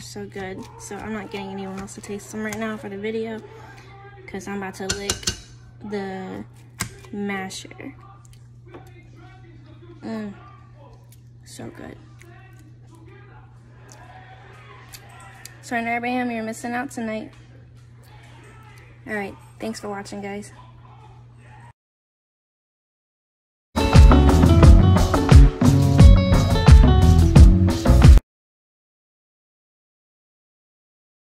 so good. So I'm not getting anyone else to taste them right now for the video, because I'm about to lick the masher. So good. So Abraham, you're missing out tonight. Alright, thanks for watching, guys.